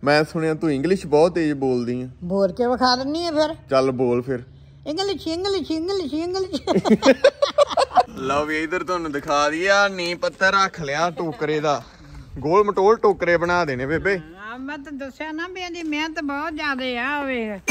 मैं सुनिया तू इंग्लिश बहुत तेज बोल दी है। बोल के विखा दिनी है फिर। चल बोल फिर। English English English English. लो भी इधर तुहानू दिखा दिया नी पत्थर रख लिया टोकरे दा, गोल मटोल टोकरे बना देने बेबे। मैं तो दस्या ना भी इहदी मेहनत बहुत ज्यादा आ। वेख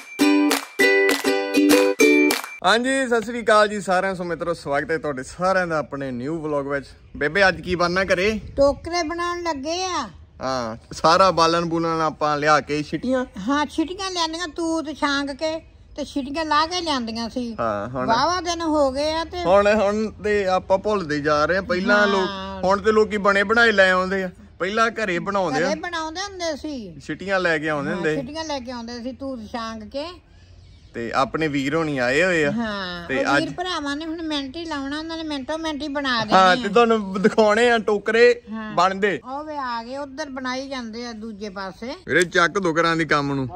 हाँ जी सत श्री अकाल जी सारे सो मित्रों, स्वागत है तुहाडे सारिਆਂ ਦਾ अपने न्यू व्लॉग विच। बेबे अज की बनना करे? टोकरे बनाउण लगे आ। हाँ सारा बालन बुलन आपां लिया के छिटियां। हाँ छिटियां लियांदियां तूत छांग के ते छिटियां ला के लियांदियां सी। हाँ हुण वावा दिन हो गए आ ते हुण ते आपां भुलदे जा रहे हैं। पहिलां लोग हुण ते लोकी बने बनाए लै आउंदे आ, पहिलां घरे बनाउंदे आ। घरे बनाउंदे हुंदे सी, छिटियां लैके आउंदे हुंदे, छिटियां लैके आउंदे सी तूत छांग के। ते अपने वीर होनी आए होए आ। हाँ ते वीर भरावां ने हुण मिंट ही लाउणा, उन्हां ने मिंटो मिंट ही बना देने। हाँ ते तुहानू दिखाउणे आ टोकरे बनदे। ओ वे आ गए उधर बनाई जांदे आ दूजे पासे। ਵੀਰੇ ਚੱਕ ਦੋ ਕਰਾਂ ਦੀ ਕੰਮ ਨੂੰ।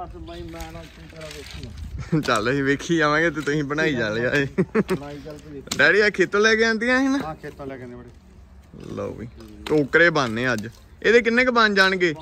ਚੱਲ ਅਸੀਂ ਵੇਖੀ ਜਾਵਾਂਗੇ ਤੇ ਤੁਸੀਂ ਬਣਾਈ ਜਾ ਲਿਆ ਏ। ਡੈਡੀ ਆ ਖੇਤੋਂ ਲੈ ਕੇ ਆਂਦੀਆਂ ਸੀ ਨਾ? ਹਾਂ ਖੇਤੋਂ ਲੈ ਕੇ ਆਂਦੇ ਬੜੇ। ਲਓ ਵੀ ਟੋਕਰੇ ਬਣਨੇ ਅੱਜ। ਇਹਦੇ ਕਿੰਨੇ ਕ ਬਣ ਜਾਣਗੇ?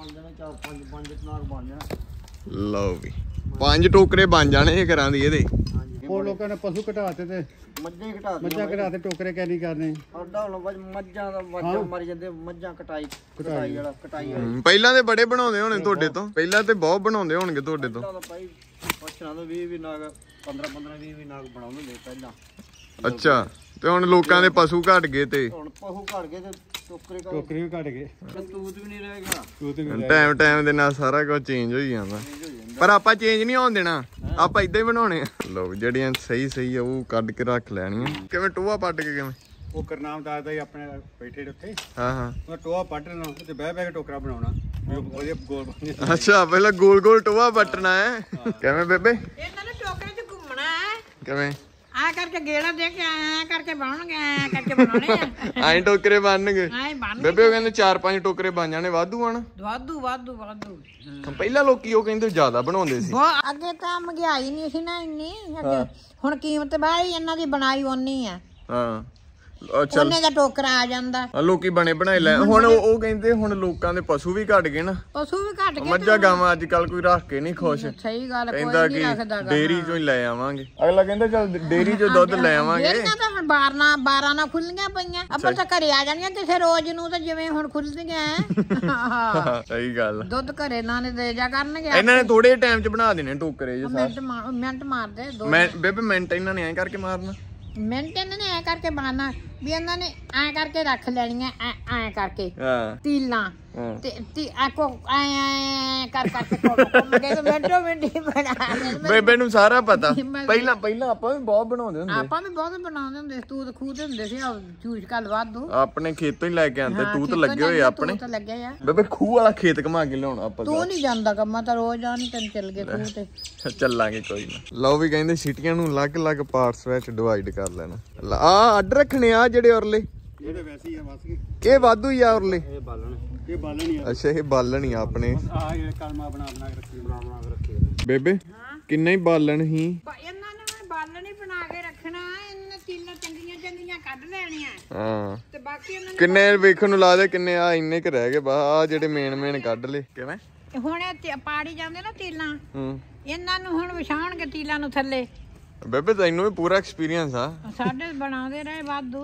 ਲਓ ਵੀ 5 ਟੋਕਰੇ ਬਣ ਜਾਣੇ ਇਹ ਕਰਾਂ ਦੀ ਇਹਦੇ। ਹੋਰ ਲੋਕਾਂ ਨੇ ਪਸ਼ੂ ਘਟਾਤੇ ਤੇ ਮੱਝਾਂ ਘਟਾਤੇ ਟੋਕਰੇ ਕੈਰੀ ਕਰਨੇ। ਸਾਡਾ ਹੁਣ ਮੱਝਾਂ ਦਾ ਵਾਜਾ ਮਰ ਜਾਂਦੇ, ਮੱਝਾਂ ਕਟਾਈ ਵਾਲਾ ਕਟਾਈ ਵਾਲਾ। ਪਹਿਲਾਂ ਤੇ ਬੜੇ ਬਣਾਉਂਦੇ ਹੋਣੇ ਤੁਹਾਡੇ ਤੋਂ, ਪਹਿਲਾਂ ਤੇ ਬਹੁਤ ਬਣਾਉਂਦੇ ਹੋਣਗੇ ਤੁਹਾਡੇ ਤੋਂ। ਭਾਈ ਪੁੱਛਣਾ ਤਾਂ 20 ਨਾਗ 15-20 ਨਾਗ ਬਣਾਉਂਦੇ ਹੁੰਦੇ ਪਹਿਲਾਂ। ਅੱਛਾ ਤੇ ਹੁਣ ਲੋਕਾਂ ਦੇ ਪਸ਼ੂ ਘਟ ਗਏ ਤੇ ਹੁਣ ਪਸ਼ੂ ਘਟ ਗਏ ਤੇ ਟੋਕਰੇ ਵੀ ਘਟ ਗਏ, ਤੂਤ ਵੀ ਨਹੀਂ ਰਹੇਗਾ। ਟਾਈਮ ਟਾਈਮ ਦੇ ਨਾਲ ਸਾਰਾ ਕੁਝ ਚੇਂਜ ਹੋਈ ਜਾਂਦਾ, ਪਰ ਆਪਾਂ ਚੇਂਜ ਨਹੀਂ ਹੋਣ ਦੇਣਾ, ਆਪਾਂ ਇਦਾਂ ਹੀ ਬਣਾਉਣੇ ਆ। ਲੋ ਜਿਹੜੀਆਂ ਸਹੀ ਆ ਉਹ ਕੱਢ ਕੇ ਰੱਖ ਲੈਣੀਆਂ। ਕਿਵੇਂ ਟੋਆ ਪੱਟ ਕੇ? ਕਿਵੇਂ ਉਹ ਕਰਨਾਮ ਦਾਦਾ ਹੀ ਆਪਣੇ ਬੈਠੇ ਉੱਥੇ। ਹਾਂ ਉਹ ਟੋਆ ਪੱਟ ਲੈਣਾ ਤੇ ਬਹਿ ਕੇ ਟੋਕਰਾ ਬਣਾਉਣਾ। ਉਹਦੇ ਗੋਲ ਬਣਨੇ। ਅੱਛਾ ਪਹਿਲਾਂ ਗੋਲ ਗੋਲ ਟੋਆ ਪੱਟਣਾ ਹੈ। ਕਿਵੇਂ ਬੇਬੇ? ਇਹਨਾਂ ਨੇ ਟੋਕਰੇ 'ਚ ਘੁੰਮਣਾ ਹੈ। ਕਿਵੇਂ? ਆ ਕਰਕੇ ਗੇੜਾ ਦੇ ਕੇ ਆਇਆ ਕਰਕੇ ਬਣਾਉਣਗੇ, ਐ ਕਰਕੇ ਬਣਾਉਣੇ ਆ। ਐਂ ਟੋਕਰੇ ਬਣਨਗੇ ਐ ਬਣ ਬੇਬੇ। ਉਹ ਕਹਿੰਦੇ 4-5 ਟੋਕਰੇ ਬਣ ਜਾਣੇ, ਵਾਧੂ ਆਣ। ਵਾਧੂ ਵਾਧੂ ਵਾਧੂ। ਪਹਿਲਾਂ ਲੋਕੀ ਉਹ ਕਹਿੰਦੇ ਜ਼ਿਆਦਾ ਬਣਾਉਂਦੇ ਸੀ। ਅੱਗੇ ਤਾਂ ਮਹਿੰਗਾਈ ਨਹੀਂ ਸੀ ਨਾ ਇੰਨੀ, ਅੱਗੇ ਹੁਣ ਕੀਮਤ ਬਾਹਲੀ, ਇਹਨਾਂ ਦੀ ਬਣਾਈ ਓਨੀ ਆ। ਹਾਂ ਅੱਛਾ ਉਹਨੇ ਦਾ ਟੋਕਰਾ ਆ ਜਾਂਦਾ। ਲੋਕੀ ਬਣੇ ਬਣਾਏ ਲੈ। ਹੁਣ ਉਹ ਕਹਿੰਦੇ ਹੁਣ ਲੋਕਾਂ ਦੇ ਪਸ਼ੂ ਵੀ ਘਟ ਗਏ ਨਾ, ਪਸ਼ੂ ਵੀ ਘਟ ਗਏ। ਮੱਝਾਂ ਗਾਵਾਂ ਅੱਜ ਕੱਲ ਕੋਈ ਰੱਖ ਕੇ ਨਹੀਂ ਖੁਸ਼। ਸਹੀ ਗੱਲ, ਕੋਈ ਕਹਿੰਦਾ ਨਹੀਂ ਰੱਖਦਾ। ਕਿ ਡੇਅਰੀ ਚੋਂ ਹੀ ਲੈ ਆਵਾਂਗੇ। ਅਗਲਾ ਕਹਿੰਦਾ ਚੱਲ ਡੇਅਰੀ ਚੋਂ ਦੁੱਧ ਲੈ ਆਵਾਂਗੇ। ਡੇਅਰੀਆਂ ਤਾਂ ਹੁਣ 12 ਨਾ ਖੁੱਲੀਆਂ ਪਈਆਂ, ਆਪਾਂ ਤਾਂ ਘਰੇ ਆ ਜਾਣੀਆਂ ਕਿਸੇ ਰੋਜ਼ ਨੂੰ, ਤਾਂ ਜਿਵੇਂ ਹੁਣ ਖੁੱਲਦੀਆਂ। ਸਹੀ ਗੱਲ। ਦੁੱਧ ਘਰੇ ਨਾ ਨੇ ਦੇ ਜਾ ਕਰਨਗੇ। ਇਹਨਾਂ ਨੇ ਥੋੜੇ ਟਾਈਮ ਚ ਬਣਾ ਦੇਣੇ ਟੋਕਰੇ ਜੇ। ਮਿੰਟ ਮਾਰਦੇ ਦੋ ਬੇਬੇ ਮਿੰਟ ਇਹਨਾਂ ਨੇ ਐਂ ਕਰਕੇ ਮਾਰਨਾ। ਮਿੰਟ ਇਹਨਾਂ ਨੇ ਐ ਕਰਕੇ ਬਣਾਉਣਾ ਵੀ ਇਹਨਾਂ ਨੇ ਐ ਕਰਕੇ ਰੱਖ ਲੈਣੀਆਂ, ਐ ਕਰਕੇ ਤੀਲਾਂ ਤੇ ਆਕੋ ਐ ਕਰ ਕਰਕੇ ਘੁੰਮ ਕੇ ਮਿੰਟੋ ਮਿੰਟ ਹੀ ਬਣਾ ਦੇਣਾ। ਬੇਬੇ ਨੂੰ ਸਾਰਾ ਪਤਾ। ਪਹਿਲਾਂ ਆਪਾਂ ਵੀ ਬਹੁਤ ਬਣਾਉਂਦੇ ਹੁੰਦੇ। ਆਪਾਂ ਵੀ ਬਹੁਤ ਬਣਾਉਂਦੇ ਹੁੰਦੇ, ਤੂਤ ਖੂਦੇ ਹੁੰਦੇ ਸੀ, ਚੂਜ ਕੱਲ ਵਾਧੂ ਆਪਣੇ ਖੇਤੋਂ ਹੀ ਲੈ ਕੇ ਆਂਦੇ। ਤੂਤ ਲੱਗੇ ਹੋਏ ਆਪਣੇ। ਤੂਤ ਲੱਗੇ ਆ ਬੇਬੇ ਖੂਹ ਵਾਲਾ ਖੇਤ ਘਮਾ ਕੇ ਲਿਆਉਣਾ ਆਪਾਂ। ਤੂੰ ਨਹੀਂ ਜਾਂਦਾ ਕੰਮਾਂ ਤਾਂ ਰੋਜ਼ ਆ ਨਹੀਂ ਤੈਨੂੰ ਚੱਲ ਗਏ ਖੂਹ ਤੇ। ਚੱਲਾਂਗੇ ਕੋਈ ਨਾ। ਲਓ ਵੀ ਕਹਿੰਦੇ ਸੀਟੀਆਂ ਨੂੰ ਅਲੱਗ-ਅਲੱਗ ਪਾਰਟਸ ਵਿੱਚ ਡਿਵਾਈਡ ਕਰ ਲੈਣਾ। ਆ ਅੱਡ ਰੱਖਣੇ ਆ ਜਿਹੜੇ ਉਰਲੇ, ਜਿਹੜੇ ਵੈਸੇ ਹੀ ਆ ਬਸ ਕੇ ਇਹ ਵਾਧੂ ਹੀ ਆ ਉਰਲੇ। ਇਹ ਬਾਲਣ ਹੀ ਆ। ਅੱਛਾ ਇਹ ਬਾਲਣ ਹੀ ਆ ਆਪਣੇ। ਆਹ ਇਹ ਕਲਮਾ ਬਣਾ ਕੇ ਰੱਖੀ। ਬੇਬੇ ਕਿੰਨੇ ਹੀ ਬਾਲਣ ਹੀ ਇਹਨਾਂ ਨੇ ਹੁਣ ਬਾਲਣ ਹੀ ਬਣਾ ਕੇ ਰੱਖਣਾ। ਇਹਨਾਂ ਤੀਲਾਂ ਚੰਗੀਆਂ ਕੱਢ ਲੈਣੀਆਂ। ਹਾਂ ਤੇ ਬਾਕੀ ਇਹਨਾਂ ਨੇ ਕਿੰਨੇ ਵੇਖਣ ਨੂੰ ਲਾਦੇ, ਕਿੰਨੇ ਆ ਇੰਨੇ ਕ ਰਹਿ ਗਏ ਬਾ। ਆ ਜਿਹੜੇ ਮੇਨ ਕੱਢ ਲਏ। ਕਿਵੇਂ ਹੁਣ ਇਹ ਪਾੜੀ ਜਾਂਦੇ ਨਾ ਤੀਲਾਂ, ਹੂੰ ਇਹਨਾਂ ਨੂੰ ਹੁਣ ਵਿਛਾਉਣਗੇ ਤੀਲਾਂ ਨੂੰ ਥੱਲੇ। ਬੇਬੇ ਤੈਨੂੰ ਵੀ ਪੂਰਾ ਐਕਸਪੀਰੀਅੰਸ ਆ। ਸਾਡੇ ਬਣਾਉਂਦੇ ਰਹੇ ਵਾਧੂ।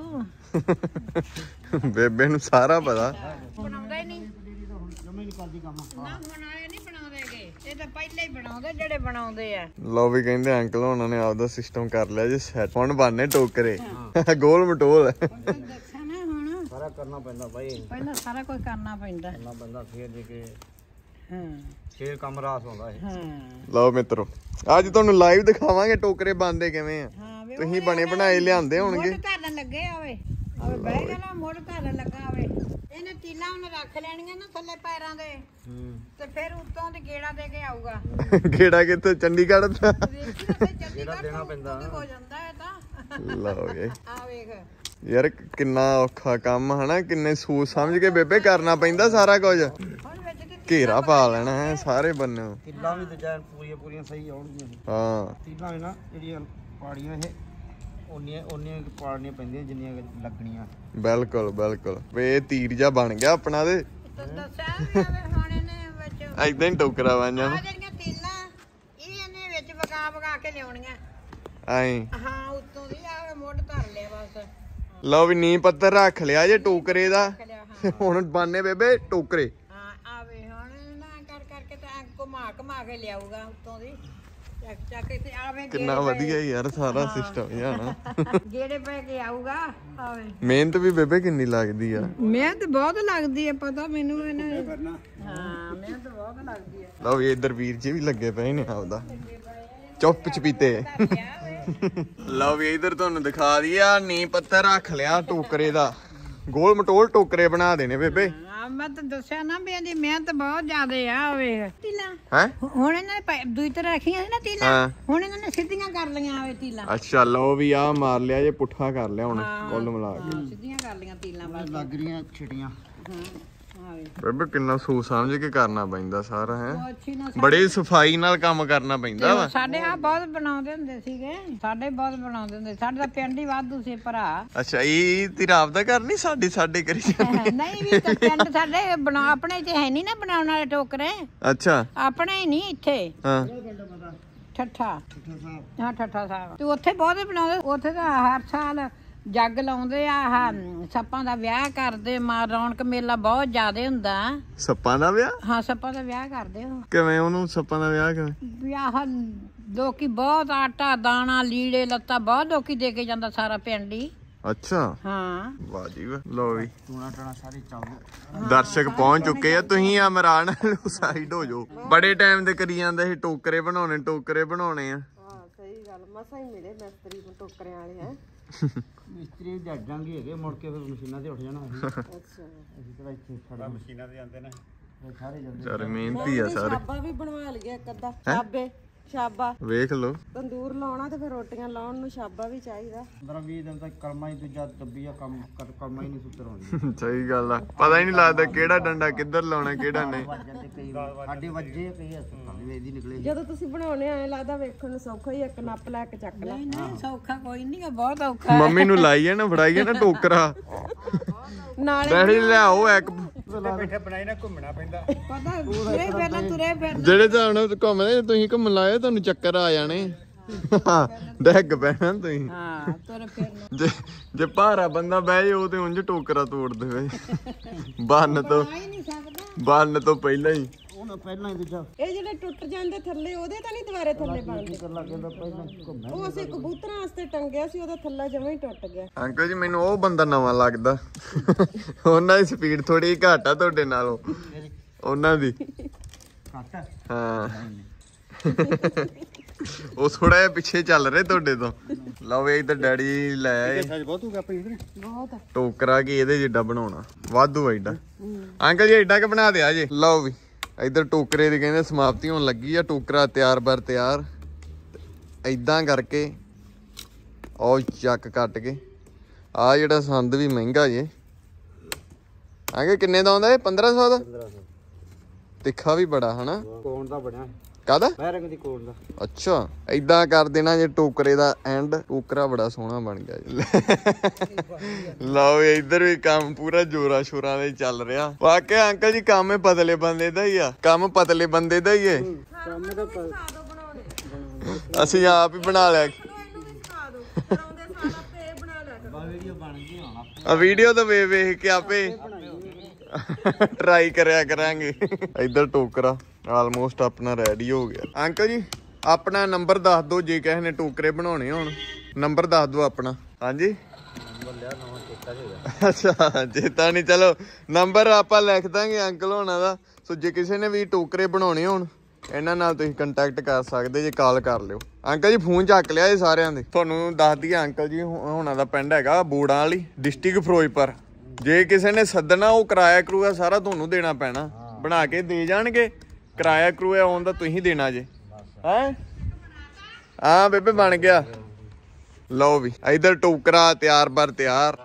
ਬੇਬੇ ਨੂੰ ਸਾਰਾ ਪਤਾ। ਬਣਾਉਂਦਾ ਹੀ ਨਹੀਂ ਨਾ, ਹੁਣ ਆਏ ਨਹੀਂ ਬਣਾਉਂਦੇਗੇ, ਇਹ ਤਾਂ ਪਹਿਲਾਂ ਹੀ ਬਣਾਉਂਦੇ ਜਿਹੜੇ ਬਣਾਉਂਦੇ ਆ। ਲਓ ਵੀ ਕਹਿੰਦੇ ਅੰਕਲ ਉਹਨਾਂ ਨੇ ਆਪਦਾ ਸਿਸਟਮ ਕਰ ਲਿਆ ਜੀ ਸੈਟ। ਹੁਣ ਬਣਨੇ ਟੋਕਰੇ ਗੋਲ ਮਟੋਲ। ਦੱਸਾਂ ਨਾ ਹੁਣ ਸਾਰਾ ਕਰਨਾ ਪੈਂਦਾ ਭਾਈ, ਪਹਿਲਾਂ ਸਾਰਾ ਕੁਝ ਕਰਨਾ ਪੈਂਦਾ। ਫੇਰ ਜੇ ਕੇ ਹਾਂ ਫੇਰ ਕੰਮ ਰਾਸ ਹੁੰਦਾ ਹੈ। ਹਾਂ ਲਓ ਮਿੱਤਰੋ ਅੱਜ ਤੁਹਾਨੂੰ ਲਾਈਵ ਦਿਖਾਵਾਂਗੇ ਟੋਕਰੇ ਬਣਦੇ ਕਿਵੇਂ ਆ। ਤੁਸੀਂ ਬਣੇ ਬਣਾਏ ਲਿਆਂਦੇ ਹੋਣਗੇ। ਮੋਢ ਧਰਨ ਲੱਗੇ ਆਵੇ ਬਹਿ ਗਿਆ ਨਾ, ਮੋਢ ਧਰਨ ਲੱਗਾ ਆਵੇ। ਇਹਨੇ ਤੀਲਾਂ ਉਹਨੇ ਰੱਖ ਲੈਣੀਆਂ ਨਾ ਥੱਲੇ ਪੈਰਾਂ ਦੇ, ਤੇ ਫਿਰ ਉੱਤੋਂ ਦੀ ਗੇੜਾ ਦੇ ਕੇ ਆਊਗਾ। ਗੇੜਾ ਕਿੱਥੇ? ਚੰਡੀਗੜ੍ਹ ਦਾ ਗੇੜਾ ਦੇਣਾ ਪੈਂਦਾ ਹੋ ਜਾਂਦਾ ਹੈ ਤਾਂ। ਲਓ ਜੀ ਆ ਵੇਖ ਯਾਰ ਕਿੰਨਾ ਔਖਾ ਕੰਮ ਹਨਾ, ਕਿੰਨੇ ਸੋਚ ਸਮਝ ਕੇ ਬੇਬੇ ਕਰਨਾ ਪੈਂਦਾ ਸਾਰਾ ਕੁਝ। ਘੇਰਾ ਪਾ ਲੈਣਾ ਹੈ ਸਾਰੇ ਬੰਨੇ। ਤੀਲਾਂ ਵੀ ਡਿਜ਼ਾਈਨ ਪੂਰੀਆਂ ਸਹੀ ਆਉਣਗੀਆਂ। ਹਾਂ ਤੀਲਾਂ ਵੀ ਨਾ ਜਿਹੜੀਆਂ ਪਾੜੀਆਂ ਇਹ ਉਹਨੀਆਂ ਪਾੜਨੀਆਂ ਪੈਂਦੀਆਂ ਜਿੰਨੀਆਂ ਲੱਗਣੀਆਂ। ਬਿਲਕੁਲ ਵੇ ਤੀਰ ਜਾ ਬਣ ਗਿਆ ਆਪਣਾ। ਤੇ ਦੱਸਿਆ ਹੁਣ ਇਹਨੇ ਵਿੱਚ ਏਦਾਂ ਹੀ ਟੋਕਰਾ ਬਣ ਜਾਣਾ। ਜਿਹੜੀਆਂ ਤੀਲਾਂ ਇਹ ਇਹਨੇ ਵਿੱਚ ਵਗਾ ਕੇ ਲਿਆਉਣੀਆਂ ਐਂ। ਹਾਂ ਉੱਤੋਂ ਦੀ ਆ ਮੁੱਢ ਧਰ ਲਿਆ ਬਸ। ਲਓ ਵੀ ਨੀਂਹ ਪੱਥਰ ਰੱਖ ਲਿਆ ਜੇ ਟੋਕਰੇ ਦਾ। ਹੁਣ ਬਾਨੇ ਬੇਬੇ ਟੋਕਰੇ। ਹਾਂ ਆਵੇ ਹੁਣ ਨਾ ਕਰਕੇ ਤਾਂ ਘੁਮਾ ਕੇ ਲਿਆਊਗਾ ਉੱਤੋਂ ਦੀ ਚੱਕ ਤੇ ਆਵੇ। ਕਿੰਨਾ ਵਧੀਆ ਯਾਰ ਸਾਰਾ ਸਿਸਟਮ ਜਾਣਾ। ਗੇੜੇ ਪੈ ਕੇ ਆਊਗਾ ਆਵੇ। ਮਿਹਨਤ ਵੀ ਬੇਬੇ ਕਿੰਨੀ ਲੱਗਦੀ ਆ। ਮਿਹਨਤ ਬਹੁਤ ਲੱਗਦੀ ਹੈ ਪਤਾ ਮੈਨੂੰ ਇਹਨਾਂ ਹਾਂ ਮਿਹਨਤ ਬਹੁਤ ਲੱਗਦੀ ਹੈ। ਲਓ ਵੀ ਇੱਧਰ ਵੀਰ ਜੀ ਵੀ ਲੱਗੇ ਪਏ ਨੇ ਆਪਦਾ ਚੁੱਪ ਚਪੀਤੇ। ਲਓ ਵੀ ਇੱਧਰ ਤੁਹਾਨੂੰ ਦਿਖਾ ਦਈਆ ਨੀਂਹ ਪੱਥਰ ਰੱਖ ਲਿਆ ਟੋਕਰੇ ਦਾ। ਗੋਲ ਮਟੋਲ ਟੋਕਰੇ ਬਣਾ ਦੇਣੇ ਬੇਬੇ। ਮੈਂ ਤਾਂ ਦੱਸਿਆ ਨਾ ਵੀ ਇਹਦੀ ਮਿਹਨਤ ਬਹੁਤ ਜ਼ਿਆਦੇ ਆ ਵੇਖ ਤੀਲਾਂ ਹੈ। ਹੁਣ ਇਹਨਾਂ ਨੇ ਦੂਈ ਤਰ੍ਹਾਂ ਰੱਖੀਆਂ ਸੀ ਨਾ ਤੀਲਾਂ ਹੁਣ ਇਹਨਾਂ ਨੇ ਸਿੱਧੀਆਂ ਕਰ ਲਈਆਂ ਆਵੇ ਤੀਲਾਂ। ਅੱਛਾ ਲਓ ਵੀ ਆ ਮਾਰ ਲਿਆ ਜੇ ਪੁੱਠਾ ਕਰ ਲਿਆ ਹੁਣ ਕੁੱਲ ਮਿਲਾ ਕੇ ਸਿੱਧੀਆਂ ਕਰ ਲਈਆਂ ਤੀਲਾਂ ਬਸ ਲੱਗ ਰਹੀਆਂ ਛਿਟੀਆਂ। ਆਵੇ ਬੇਬੇ ਕਿੰਨਾ ਸੋਚ ਸਮਝ ਕੇ ਕਰਨਾ ਪੈਂਦਾ ਸਾਰਾ ਹੈ। ਅੱਛੀ ਨਾ ਬੜੀ ਸਫਾਈ ਨਾਲ ਕੰਮ ਕਰਨਾ ਪੈਂਦਾ ਵਾ। ਸਾਡੇ ਆ ਬਹੁਤ ਬਣਾਉਂਦੇ ਹੁੰਦੇ ਸੀਗੇ ਸਾਡੇ ਬਹੁਤ ਬਣਾਉਂਦੇ ਹੁੰਦੇ ਸਾਡੇ ਤਾਂ ਪਿੰਡ ਹੀ ਵਾਧੂ ਸੀ ਭਰਾ। ਅੱਛਾ ਇਹ ਤੇਰਾ ਆਪਦਾ ਘਰ ਨਹੀਂ ਸਾਡੇ ਕਰੀ ਜਾਂਦੇ। ਨਹੀਂ ਵੀ ਪਿੰਡ ਸਾਡੇ ਆਪਣੇ ਚ ਹੈ ਨਹੀਂ ਨਾ ਬਣਾਉਣ ਵਾਲੇ ਟੋਕਰੇ। ਅੱਛਾ ਆਪਣੇ ਹੀ ਨਹੀਂ ਇੱਥੇ ਹਾਂ ਠੱਠਾ ਹਾਂ ਠੱਠਾ ਸਾਹਿਬ ਤੇ ਉੱਥੇ ਬਹੁਤ ਬਣਾਉਂਦੇ। ਉੱਥੇ ਤਾਂ ਹਰ ਸਾਲ ਜੱਗ ਲਾਉਂਦੇ ਆ ਆਹ ਸੱਪਾਂ ਦਾ ਵਿਆਹ ਕਰਦੇ ਰੌਣਕ ਮੇਲਾ ਬਹੁਤ ਜ਼ਿਆਦਾ ਹੁੰਦਾ। ਸੱਪਾਂ ਦਾ ਵਿਆਹ। ਹਾਂ ਸੱਪਾਂ ਦਾ ਵਿਆਹ ਕਰਦੇ ਹੋ। ਕਿਵੇਂ ਉਹਨੂੰ ਸੱਪਾਂ ਦਾ ਵਿਆਹ ਕਿਵੇਂ? ਵਿਆਹ ਲੋਕੀ ਬਹੁਤ ਆਟਾ ਦਾਣਾ ਲੀੜੇ ਲੱਤਾ ਬਹੁਤ ਲੋਕੀ ਦੇ ਕੇ ਜਾਂਦਾ ਸਾਰਾ ਪਿੰਡ ਹੀ। ਅੱਛਾ ਹਾਂ ਵਾਹ ਜੀ ਵਾਹ। ਲੋ ਵੀ ਟੂਣਾ ਟਾਣਾ ਸਾਰੇ ਚੱਲਦੇ। ਦਰਸ਼ਕ ਪਹੁੰਚ ਚੁੱਕੇ ਆ। ਤੁਸੀਂ ਆ ਮਰਾਨ ਸਾਈਡ ਹੋ ਜਾਓ। ਬੜੇ ਟਾਈਮ ਦੇ ਕਰੀ ਜਾਂਦੇ ਸੀ ਟੋਕਰੇ ਬਣਾਉਣੇ ਆ। ਹਾਂ ਸਹੀ ਗੱਲ ਮਸਾਂ ਹੀ ਮਿਲੇ ਮਿਸਤਰੀ ਟੋਕਰਿਆਂ ਵਾਲੇ ਹੈ। ਮਿਸਤਰੀ ਜੱਜਾਂਗੇ ਹੈਗੇ ਮੁੜ ਕੇ ਫਿਰ ਮਸ਼ੀਨਾਂ ਤੇ ਉੱਠ ਜਾਣਾ ਅਸੀਂ। ਅੱਛਾ ਅਸੀਂ ਤਾਂ ਇੱਥੇ ਖੜਾ ਮਸ਼ੀਨਾਂ ਤੇ ਜਾਂਦੇ ਨੇ ਸਾਰੇ ਜਾਂਦੇ। ਯਾਰ ਮਿਹਨਤੀ ਆ ਸਾਰੇ। ਸ਼ਾਬਾ ਵੀ ਬਣਵਾ ਲਈਏ ਇੱਕ ਅੱਧਾ ਸ਼ਾਬੇ ਸ਼ਾਬਾ ਵੇਖ ਲੋ ਤੰਦੂਰ ਲਾਉਣਾ ਤੇ ਫਿਰ ਰੋਟੀਆਂ ਲਾਉਣ ਨੂੰ ਸ਼ਾਬਾ ਵੀ ਚਾਹੀਦਾ। 15-20 ਦਿਨ ਤੱਕ ਕਰਮਾ ਹੀ ਦੂਜਾ ਦੱਬੀਆ ਕੰਮ ਕਰਮਾ ਹੀ ਨਹੀਂ ਸੁੱਤਰ ਆਉਂਦੀ। ਸਹੀ ਗੱਲ ਆ। ਪਤਾ ਹੀ ਨਹੀਂ ਲੱਗਦਾ ਕਿਹੜਾ ਡੰਡਾ ਕਿੱਧਰ ਲਾਉਣਾ ਕਿਹੜਾ ਨਹੀਂ। ਜਾਂਦੇ ਕਈ ਸਾਡੇ ਵੱਜੇ ਕਈ ਹਸਪਤਾਲ ਵੇਦੀ ਨਿਕਲੇ। ਜਦੋਂ ਤੁਸੀਂ ਬਣਾਉਣੇ ਆਏ ਲੱਗਦਾ ਵੇਖਣ ਨੂੰ ਸੌਖਾ ਹੀ ਇੱਕ ਨੱਪ ਲੈ ਕੇ ਚੱਕ ਲੈ। ਨਹੀਂ ਸੌਖਾ ਕੋਈ ਨਹੀਂ ਬਹੁਤ ਔਖਾ। ਮੰਮੀ ਨੂੰ ਲਾਈਏ ਨਾ ਫੜਾਈਏ ਨਾ ਟੋਕਰਾ। ਨਾਲੇ ਡੈਡੀ ਲਿਆਓ ਇੱਕ। ਬੈਠੇ ਬਣਾਈ ਨਾ ਘੁੰਮਣਾ ਪੈਂਦਾ। ਪਤਾ ਤੁਰੇ ਫਿਰ ਜਿਹੜੇ ਹਿਸਾਬ ਨਾਲ ਘੁੰਮਦੇ ਤੁਸੀਂ ਘੁੰਮਣ ਲਾਏ ਤੁਹਾਨੂੰ ਚੱਕਰ ਆ ਜਾਣੇ। ਡੈਗ ਪੈਣਾ ਤੁਸੀਂ। ਹਾਂ ਤੁਰ ਫਿਰ ਜੇ ਭਾਰਾ ਬੰਦਾ ਬਹਿ ਜੇ ਉਹ ਤੇ ਉਂਝ ਟੋਕਰਾ ਤੋੜ ਦੇਵੇ। ਬੰਨ ਤੋਂ ਪਹਿਲਾਂ ਹੀ। ਹੁਣ ਪਹਿਲਾਂ ਹੀ ਦੂਜਾ ਇਹ ਜਿਹੜੇ ਟੁੱਟ ਜਾਂਦੇ ਥੱਲੇ ਉਹਦੇ ਤਾਂ ਨਹੀਂ ਦੁਬਾਰੇ ਥੱਲੇ ਬਣਦੇ। ਲੱਗ ਜਾਂਦਾ ਪਹਿਲਾਂ ਘੁੰਮਣਾ। ਉਹ ਅਸੀਂ ਕਬੂਤਰਾਂ ਵਾਸਤੇ ਟੰਗਿਆ ਸੀ ਉਹਦਾ ਥੱਲਾ ਜਮਾਂ ਹੀ ਟੁੱਟ ਗਿਆ। ਅੰਕਲ ਜੀ ਮੈਨੂੰ ਉਹ ਬੰਦਾ ਨਵਾਂ ਲੱਗਦਾ। ਉਹਨਾਂ ਦੀ ਸਪੀਡ ਥੋੜੀ ਘੱਟ ਆ ਤੁਹਾਡੇ ਨਾਲੋਂ। ਉਹਨਾਂ ਦੀ ਘੱਟ ਹਾਂ ਉਹ ਥੋੜਾ ਜਿਹਾ ਪਿੱਛੇ ਚੱਲ ਰਹੇ ਤੁਹਾਡੇ ਤੋਂ। ਲਓ ਵੇ ਇੱਧਰ ਡੈਡੀ ਲੈ ਆਏ ਬਹੁਤ ਹੋ ਗਿਆ ਆਪਣੀ ਇਧਰ ਬਹੁਤ ਟੋਕਰਾ ਕੀ ਇਹਦੇ ਜਿੱਡਾ ਬਣਾਉਣਾ ਵਾਧੂ ਐਡਾ। ਅੰਕਲ ਜੀ ਐਡਾ ਕਿ ਬਣਾ ਦਿਆ ਜੇ। ਲਓ ਵੀ ਇੱਧਰ ਟੋਕਰੇ ਦੀ ਕਹਿੰਦੇ ਸਮਾਪਤੀ ਹੋਣ ਲੱਗੀ ਆ। ਟੋਕਰਾ ਤਿਆਰ ਬਰ ਤਿਆਰ ਏਦਾਂ ਕਰਕੇ ਉਹ ਚੱਕ ਕੱਟ ਕੇ ਆ ਜਿਹੜਾ ਸੰਦ ਵੀ ਮਹਿੰਗਾ ਜੇ। ਆਂਗੇ ਕਿੰਨੇ ਦਾ ਆਉਂਦਾ ਇਹ? 1500 ਦਾ। 1500 ਤਿੱਖਾ ਵੀ ਬੜਾ ਹਨਾ। ਕੋਣ ਦਾ ਬਣਿਆ ਕਾਹਦਾ? ਬੈਰੰਗ ਦੀ ਕੋਣ ਦਾ। ਅੱਛਾ ਏਦਾਂ ਕਰ ਦੇਣਾ ਜੇ ਟੋਕਰੇ ਦਾ ਐਂਡ। ਟੋਕਰਾ ਬੜਾ ਸੋਹਣਾ ਬਣ ਗਿਆ ਜੀ। ਲਓ ਇੱਧਰ ਵੀ ਕੰਮ ਪੂਰਾ ਜੋਰਾ ਸ਼ੋਰਾਂ ਦੇ ਚੱਲ ਰਿਹਾ। ਵਾਕਿਆ ਅੰਕਲ ਜੀ ਕੰਮ ਪਤਲੇ ਬੰਦੇ ਦਾ ਹੀ ਆ। ਕੰਮ ਪਤਲੇ ਬੰਦੇ ਦਾ ਹੀ ਏ। ਅਸੀਂ ਆਪ ਹੀ ਬਣਾ ਲਿਆ। ਵੀਡੀਓ ਬਣ ਗਈ ਹੁਣ ਆ ਵੀਡੀਓ ਤਾਂ ਵੇਖ ਕੇ ਆਪੇ ਟਰਾਈ ਕਰਿਆ ਕਰਾਂਗੇ। ਇੱਧਰ ਟੋਕਰਾ ਆਲਮੋਸਟ ਆਪਣਾ ਰੈਡੀ ਹੋ ਗਿਆ। ਅੰਕਲ ਜੀ ਆਪਣਾ ਨੰਬਰ ਦੱਸ ਦਿਓ ਜੇ ਕਿਸੇ ਨੇ ਟੋਕਰੇ ਬਣਾਉਣੇ ਹੋਣ। ਨੰਬਰ ਦੱਸ ਦਿਓ ਆਪਣਾ। ਹਾਂਜੀ ਅੱਛਾ ਚੇਤਾ ਨਹੀਂ। ਚਲੋ ਨੰਬਰ ਆਪਾਂ ਲਿਖ ਦਾਂਗੇ ਅੰਕਲ ਹੋਣਾ ਦਾ। ਸੋ ਜੇ ਕਿਸੇ ਨੇ ਵੀ ਟੋਕਰੇ ਬਣਾਉਣੇ ਹੋਣ ਇਹਨਾਂ ਨਾਲ ਤੁਸੀਂ ਕੰਟੈਕਟ ਕਰ ਸਕਦੇ ਜੇ। ਕਾਲ ਕਰ ਲਿਓ। ਅੰਕਲ ਜੀ ਫੋਨ ਚੱਕ ਲਿਆ ਇਹ ਸਾਰਿਆਂ ਦੇ। ਤੁਹਾਨੂੰ ਦੱਸ ਦਈਏ ਅੰਕਲ ਜੀ ਹੋਣਾ ਦਾ ਪਿੰਡ ਹੈਗਾ ਬੋੜਾਂ ਵਾਲੀ ਡਿਸਟ੍ਰਿਕਟ ਫਿਰੋਜ਼ਪੁਰ। ਜੇ ਕਿਸੇ ਨੇ ਸੱਦਣਾ ਉਹ ਕਿਰਾਇਆ ਕਰੂਆ ਸਾਰਾ ਤੁਹਾਨੂੰ ਦੇਣਾ ਪੈਣਾ। ਬਣਾ ਕੇ ਦੇ ਜਾਣਗੇ। ਕਿਰਾਇਆ ਕਰੂਆ ਆਉਣ ਦਾ ਤੁਸੀਂ ਦੇਣਾ ਜੇ। ਹੈ ਹਾਂ ਬੇਬੇ ਬਣ ਗਿਆ। ਲਓ ਵੀ ਇਧਰ ਟੋਕਰਾ ਤਿਆਰ ਬਰ ਤਿਆਰ।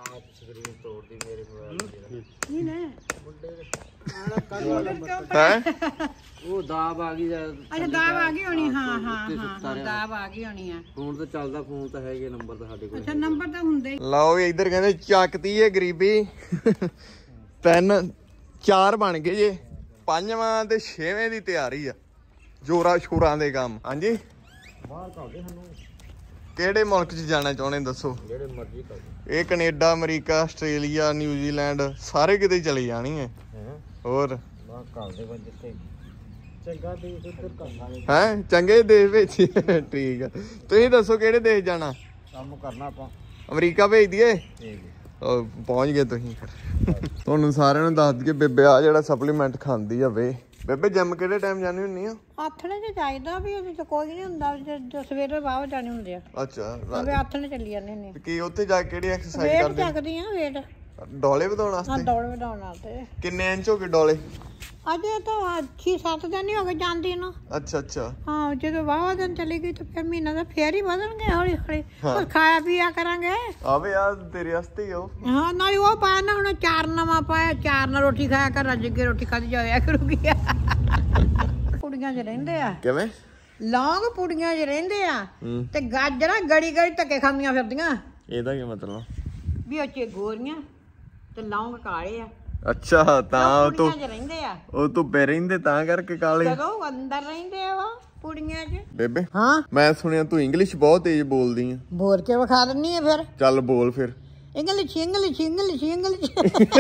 ਹੈ ਉਹ ਦਾਬ ਆ ਗਈ। ਅੱਛਾ ਦਾਬ ਆ ਗਈ ਹੋਣੀ। ਹਾਂ ਦਾਬ ਆ ਗਈ ਹੋਣੀ ਆ। ਫੋਨ ਤੇ ਚੱਲਦਾ। ਫੋਨ ਤਾਂ ਹੈਗੇ ਨੰਬਰ ਤਾਂ ਸਾਡੇ ਕੋਲ। ਅੱਛਾ ਨੰਬਰ ਤਾਂ ਹੁੰਦੇ। ਲਓ ਵੀ ਇੱਧਰ ਕਹਿੰਦੇ ਚੱਕਤੀ ਏ ਗਰੀਬੀ। 3 4 ਬਣ ਗਏ ਜੇ। 5ਵਾਂ ਤੇ 6ਵੇਂ ਦੀ ਤਿਆਰੀ ਆ ਜੋਰਾ ਸ਼ੋਰਾਂ ਦੇ ਕੰਮ। ਹਾਂਜੀ ਬਾਹਰ ਘਾਲਦੇ ਸਾਨੂੰ ਕਿਹੜੇ ਮੁਲਕ 'ਚ ਜਾਣਾ ਚਾਹੁੰਦੇ ਦੱਸੋ? ਜਿਹੜੇ ਮਰਜ਼ੀ ਘਾਲ ਇਹ ਕੈਨੇਡਾ ਅਮਰੀਕਾ ਆਸਟ੍ਰੇਲੀਆ ਨਿਊਜ਼ੀਲੈਂਡ ਸਾਰੇ ਕਿਤੇ ਚਲੀ ਜਾਣੀ ਹੈ। ਹੋਰ ਬਾਹਰ ਘਾਲਦੇ ਕੋਈ ਜਿੱਥੇ ਚੰਗਾ ਦੇਸ਼ ਉੱਧਰ ਘਾਲਾਂਗੇ। ਹੈ ਚੰਗੇ ਦੇਸ਼ ਵਿੱਚ ਠੀਕ ਆ। ਤੁਸੀਂ ਦੱਸੋ ਕਿਹੜੇ ਦੇਸ਼ ਜਾਣਾ? ਕੰਮ ਕਰਨਾ ਆਪਾਂ ਅਮਰੀਕਾ ਭੇਜ ਦਈਏ? ਠੀਕ ਹੈ ਪਹੁੰਚ ਗਏ ਤੁਸੀਂ ਫਿਰ। ਤੁਹਾਨੂੰ ਸਾਰਿਆਂ ਨੂੰ ਦੱਸ ਦਈਏ ਬੇਬੇ ਆ ਜਿਹੜਾ ਸਪਲੀਮੈਂਟ ਖਾਂਦੀ ਆ ਵੇ। ਬੇਬੇ ਜਿਮ ਕਿਹੜੇ ਟਾਈਮ ਜਾਣੀ ਹੁੰਨੀ ਆ? ਆਥਣੇ ਚ ਚਾਹੀਦਾ ਵੀ ਉਹਦੇ ਚ ਕੋਈ ਨਹੀਂ ਹੁੰਦਾ ਜੋ ਸਵੇਰੇ ਬਾਹਰ ਜਾਣੇ ਹੁੰਦੇ ਆ। ਅੱਛਾ ਵੀ ਆਥਣੇ ਚੱਲੀ ਜਾਂਦੇ ਨੇ। ਕੀ ਉੱਥੇ ਜਾ ਕੇ ਕਿਹੜੀ ਐਕਸਰਸਾਈਜ਼ ਵੇਟ ਕਰਦੇ? ਚੱਕਦੀ ਆ ਵੇਟ। ਡੋਲੇ ਵਧਾਉਣ ਹਾਂ ਵਾਸਤੇ? ਦੌੜ ਵਧਾਉਣ ਵਾਸਤੇ। ਕਿੰਨੇ ਇੰਚ ਹੋ ਗਏ ਡੋਲੇ? ਅਜੇ ਤਾਂ 6-7 ਦਿਨ ਹੀ ਹੋ ਗਏ ਜਾਂਦੀ ਨੂੰ। ਅੱਛਾ ਅੱਛਾ। ਹਾਂ ਜਦੋਂ ਵਾਹਵਾ ਦਿਨ ਚਲੀ ਗਈ ਤਾਂ ਫਿਰ ਮਹੀਨਾ ਦਾ ਫੇਰ ਹੀ ਵਧਣਗੇ ਹੌਲੀ ਹੌਲੀ। ਕੁਝ ਖਾਇਆ ਪੀਆ ਕਰਾਂਗੇ। ਆਵੇ ਆ ਤੇਰੇ ਵਾਸਤੇ ਹੀ ਉਹ। ਹਾਂ ਨਾਲ ਉਹ ਪਾਇਆ ਨਾ ਹੁਣ 4 ਨਵਾਂ ਪਾਇਆ 4 ਨਾਲ ਰੋਟੀ ਖਾਇਆ ਕਰ ਰੱਜ ਕੇ ਰੋਟੀ ਖਾਦੀ ਜਾਇਆ ਕਰੂਗੀ। ਪੁੜੀਆਂ 'ਚ ਰਹਿੰਦੇ ਆ ਕਿਵੇਂ? ਲੌਂਗ ਪੁੜੀਆਂ 'ਚ ਰਹਿੰਦੇ ਆ ਤੇ ਗਾਜਰਾਂ ਗੜੀ ਗੜੀ ਧੱਕੇ ਖਾਂਦੀਆਂ ਫਿਰਦੀਆਂ। ਇਹਦਾ ਕੀ ਮਤਲਬ? ਵੀ ਉਹ 'ਚ ਗੋਰੀਆਂ ਤੇ ਲੌਂਗ ਕਾਲੇ ਆ। ਅੱਛਾ ਤਾਂ ਉਹ ਤੋਂ ਪੁੜੀਆਂ 'ਚ ਰਹਿੰਦੇ ਆ। ਉਹ ਧੁੱਪੇ ਰਹਿੰਦੇ ਤਾਂ ਕਰਕੇ ਕਾਲੇ। ਕਦੋਂ ਅੰਦਰ ਰਹਿੰਦੇ ਆ ਉਹ ਪੁੜੀਆਂ 'ਚ। ਬੇਬੇ ਹਾਂ ਮੈਂ ਸੁਣਿਆ ਤੂੰ ਇੰਗਲਿਸ਼ ਬਹੁਤ ਤੇਜ਼ ਬੋਲਦੀ ਆ। ਬੋਲ ਕੇ ਵਿਖਾ ਦਿੰਨੀ ਆ ਫਿਰ। ਚੱਲ ਬੋਲ ਫਿਰ। English English English English.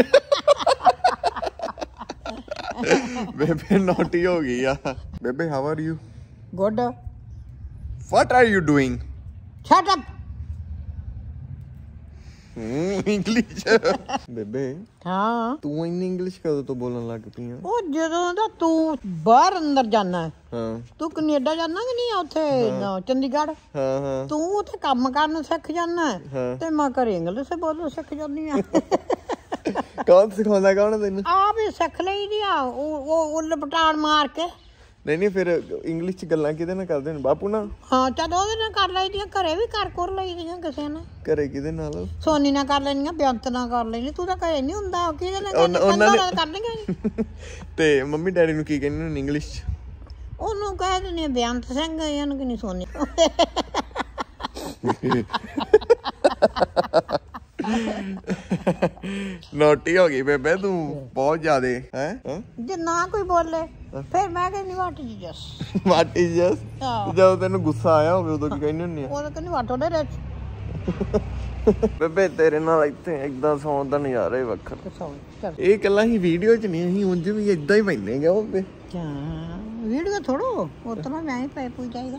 ਬੇਬੇ ਨੋਟੀ ਹੋ ਗਈ ਆ। ਬੇਬੇ how are you? Good. What are you doing? Shut up. English. ਬੇਬੇ ਹਾਂ ਤੂੰ ਇੰਨੀ ਇੰਗਲਿਸ਼ ਕਦੋਂ ਤੋਂ ਬੋਲਣ ਲੱਗ ਪਈ ਆ? ਉਹ ਜਦੋਂ ਦਾ ਤੂੰ ਬਾਹਰ ਅੰਦਰ ਜਾਣਾ ਹਾਂ ਤੂੰ ਕੈਨੇਡਾ ਜਾਣਾ ਕਿ ਨਹੀਂ ਉੱਥੇ ਚੰਡੀਗੜ੍ਹ ਹਾਂ ਹਾਂ ਤੂੰ ਉੱਥੇ ਕੰਮ ਕਰਨ ਸਿੱਖ ਜਾਣਾ ਤੇ ਮੈਂ ਘਰੇ ਇੰਗਲਿਸ਼ ਬੋਲੋ ਸਿੱਖ ਜਾਂਦੀ ਆ। ਕੌਣ ਸਿਖਾਉਂਦਾ ਕੌਣ ਤੈਨੂੰ? ਆਪ ਹੀ ਸਿੱਖ ਲਈ ਦੀ ਆ ਉਹ ਉੱਲ ਪਟਾਣ ਮਾਰ ਕੇ। ਨਹੀਂ ਨਹੀਂ ਫਿਰ ਇੰਗਲਿਸ਼ ਚ ਗੱਲਾਂ ਕਿਹਦੇ ਨਾਲ ਕਰਦੇ ਨੇ? ਬਾਪੂ ਨਾਲ? ਹਾਂ ਚੱਲ ਉਹਦੇ ਨਾਲ ਕਰ ਲਈ ਦੀਆਂ ਘਰੇ ਵੀ ਕਰ ਲਈ ਦੀਆਂ ਕਿਸੇ ਨਾਲ। ਘਰੇ ਕਿਹਦੇ ਨਾਲ? ਸੋਨੀ ਨਾਲ ਕਰ ਲੈਣੀਆਂ ਬੇਅੰਤ ਨਾਲ ਕਰ ਲੈਣੀ। ਤੂੰ ਤਾਂ ਘਰੇ ਨਹੀਂ ਹੁੰਦਾ ਕਿਹਦੇ ਨਾਲ ਕਰ ਲੇਂਗੇ। ਤੇ ਮੰਮੀ ਡੈਡੀ ਨੂੰ ਕੀ ਕਹਿੰਦੇ ਨੇ ਇੰਗਲਿਸ਼ ਚ? ਉਹਨੂੰ ਕਹਿ ਦਿੰਦੇ ਬੇਅੰਤ ਸਿੰਘ ਇਹਨੂੰ ਕਿ ਨਹੀਂ ਸੋਨੀ। ਨੋਟੀ ਹੋ ਗਈ ਬੇਬੇ ਤੂੰ ਬਹੁਤ ਜ਼ਿਆਦੇ ਹੈ। ਜੇ ਨਾ ਕੋਈ ਬੋਲੇ ਫਿਰ ਮੈਂ ਕਹਿੰਦੀ what is Jas. What is ਜਸ? ਹਾਂ ਜਦੋਂ ਤੈਨੂੰ ਗੁੱਸਾ ਆਇਆ ਹੋਵੇ ਉਦੋਂ ਕੀ ਕਹਿੰਦੀ ਹੁੰਨੀ ਆ? ਉਹ ਕਹਿੰਦੀ ਵਾਟ ਉਹਦੇ ਵਿੱਚ। ਬੇਬੇ ਤੇਰੇ ਨਾਲ ਇੱਥੇ ਏਦਾਂ ਸੌਣ ਦਾ ਨਜ਼ਾਰਾ ਹੀ ਵੱਖਰਾ। ਚੱਲ ਇਹ ਗੱਲਾਂ ਹੀ ਵੀਡੀਓ ਚ ਨਹੀਂ, ਅਸੀਂ ਉਂਝ ਵੀ ਏਦਾਂ ਹੀ ਪੈਂਦੇ ਗਾ ਬੇਬੇ। ਵੀਡੀਓ ਥੋੜੋ ਉਤਨਾ ਮੈਂ ਹੀ ਪੈ ਪੂ ਜਾਈਦਾ।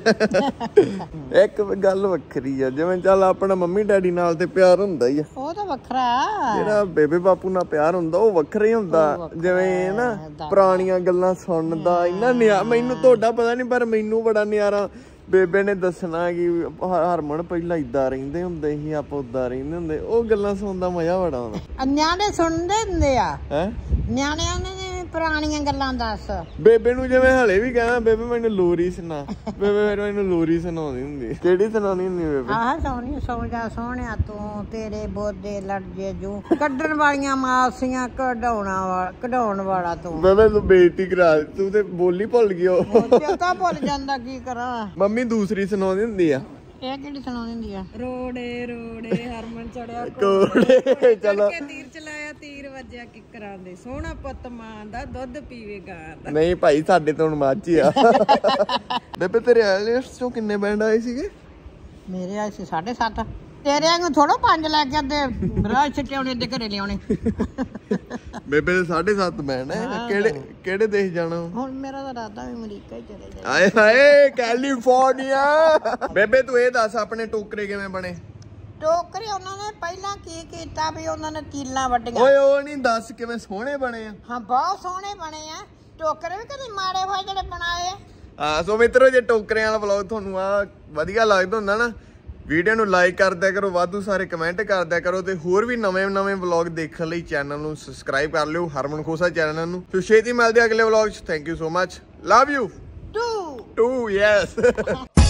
ਇੱਕ ਗੱਲ ਵੱਖਰੀ ਆ ਜਿਵੇਂ ਚੱਲ ਆਪਣਾ ਮੰਮੀ ਡੈਡੀ ਨਾਲ ਤੇ ਪਿਆਰ ਹੁੰਦਾ ਹੀ ਆ। ਉਹ ਤਾਂ ਵੱਖਰਾ। ਜਿਹੜਾ ਬੇਬੇ ਬਾਪੂ ਨਾਲ ਪਿਆਰ ਹੁੰਦਾ ਉਹ ਵੱਖਰਾ ਹੀ ਹੁੰਦਾ। ਜਿਵੇਂ ਨਾ ਪੁਰਾਣੀਆਂ ਗੱਲਾਂ ਸੁਣਨ ਦਾ ਇੰਨਾ ਮੈਨੂੰ ਤੁਹਾਡਾ ਪਤਾ ਨਹੀਂ ਪਰ ਮੈਨੂੰ ਬੜਾ ਨਿਆਰਾ ਬੇਬੇ ਨੇ ਦੱਸਣਾ ਕਿ ਹਰਮਨ ਪਹਿਲਾਂ ਇਦਾਂ ਰਹਿੰਦੇ ਹੁੰਦੇ ਸੀ ਆਪਾਂ ਉਦਾਂ ਰਹਿੰਦੇ ਹੁੰਦੇ। ਉਹ ਗੱਲਾਂ ਸੁਣਨ ਦਾ ਮਜ਼ਾ ਬੜਾ ਆਉਂਦਾ। ਨਿਆਣੇ ਸੁਣਦੇ ਹੁੰਦੇ ਆ। ਹੈ ਨਿਆਣਿਆਂ ਨੇ ਪੁਰਾਣੀਆਂ ਗੱਲਾਂ ਦੱਸ। ਬੇਬੇ ਨੂੰ ਜਿਵੇਂ ਹਲੇ ਵੀ ਕਹਾਂ ਬੇਬੇ ਮੈਨੂੰ ਲੋਰੀ ਸੁਣਾ, ਬੇਬੇ ਮੈਨੂੰ ਲੋਰੀ ਸੁਣਾਉਂਦੀ ਹੁੰਦੀ। ਕਿਹੜੀ ਸੁਣਾਉਂਦੀ ਹੁੰਦੀ ਬੇਬੇ? ਆਹ ਸੋਹਣੀ ਸੌ ਜਾ ਸੋਹਣਿਆ ਤੂੰ ਤੇਰੇ ਬੋਦੇ ਲੜ ਜੇ ਜੂ ਕੱਢਣ ਵਾਲੀਆਂ ਮਾਸੀਆਂ ਕਢਾਉਣ ਵਾਲਾ ਤੂੰ। ਬੇਬੇ ਤੂੰ ਬੇਇੱਜ਼ਤੀ ਕਰਾ ਤੂੰ ਤੇ ਬੋਲੀ ਭੁੱਲ ਗਈ। ਉਹ ਚੇਤਾ ਭੁੱਲ ਜਾਂਦਾ ਕੀ ਕਰਾਂ। ਮੰਮੀ ਦੂਸਰੀ ਸੁਣਾਉਂਦੀ ਹੁੰਦੀ ਆ। ਇਹ ਕਿਹੜੀ ਸੁਣਾਉਂਦੀ ਹੁੰਦੀ ਆ? ਰੋੜੇ ਰੋੜੇ ਹਰਮਨ ਚੜਿਆ ਕੋੜੇ ਚਲੋ ਤੀਰ ਚਲਾਇਆ ਤੀਰ ਵੱਜਿਆ ਕਿਕਰਾਂ ਦੇ ਸੋਹਣਾ ਪੁੱਤ ਮਾਂ ਦਾ ਦੁੱਧ ਪੀਵੇ ਗਾਂ ਦਾ। ਨਹੀਂ ਭਾਈ ਸਾਡੇ ਤੋਂ ਹੁਣ ਮੱਝ ਹੀ ਆ। ਬੇਬੇ ਤੇਰੇ ਆਇਲਟਸ ਚੋਂ ਕਿੰਨੇ ਬੈਂਡ ਆਏ ਸੀਗੇ? ਮੇਰੇ ਆਏ ਸੀ 7.5। ਤੇਰੇ ਵਾਂਗੂ ਥੋੜਾ 5 ਲੈ ਕੇ ਆਂਦੇ ਰਾਹ ਛੱਟੇ ਆਉਣੇ ਦੇ ਘਰੇ ਲਿਆਉਣੇ। ਬੇਬੇ ਦੇ 7.5 ਬੈਂਡ ਹੈ। ਕਿਹੜੇ ਦੇਸ਼ ਜਾਣਾ? ਹੁਣ ਮੇਰਾ ਤਾਂ ਇਰਾਦਾ ਵੀ ਅਮਰੀਕਾ ਹੀ ਚਲੇ ਜਾਏ। ਆਏ ਹਾਏ ਕੈਲੀਫੋਰਨੀਆ। ਬੇਬੇ ਤੂੰ ਇਹ ਦੱਸ ਆਪਣੇ ਟੋਕਰੇ ਕਿਵੇਂ ਬਣੇ? ਟੋਕਰੇ ਉਹਨਾਂ ਨੇ ਪਹਿਲਾਂ ਕੀ ਕੀਤਾ ਵੀ ਉਹਨਾਂ ਨੇ ਤੀਲਾਂ ਵੱਡੀਆਂ। ਓਏ ਉਹ ਨਹੀਂ ਦੱਸ ਕਿਵੇਂ ਸੋਹਣੇ ਬਣੇ ਆ? ਹਾਂ ਬਹੁਤ ਸੋਹਣੇ ਬਣੇ ਆ ਟੋਕਰੇ ਵੀ ਕਦੇ ਮਾੜੇ ਹੋਏ ਜਿਹੜੇ ਬਣਾਏ ਆ। ਹਾਂ ਸੋ ਮਿੱਤਰੋ ਜੇ ਟੋਕਰਿਆਂ ਵਾਲਾ ਵਲੌਗ ਤੁਹਾਨੂੰ ਆ ਵਧੀਆ ਲੱਗਦਾ ਹੁੰਦਾ ਨਾ ਵੀਡੀਓ ਨੂੰ ਲਾਈਕ ਕਰ ਦਿਆ ਕਰੋ, ਵਾਧੂ ਸਾਰੇ ਕਮੈਂਟ ਕਰ ਦਿਆ ਕਰੋ ਤੇ ਹੋਰ ਵੀ ਨਵੇਂ ਵਲੌਗ ਦੇਖਣ ਲਈ ਚੈਨਲ ਨੂੰ ਸਬਸਕ੍ਰਾਈਬ ਕਰ ਲਿਓ ਹਰਮਨ ਖੋਸਾ ਚੈਨਲ ਨੂੰ। ਤੇ ਛੇਤੀ ਮਿਲਦੇ ਅਗਲੇ ਵਲੌਗ 'ਚ। Thank you so much. Love you too yes.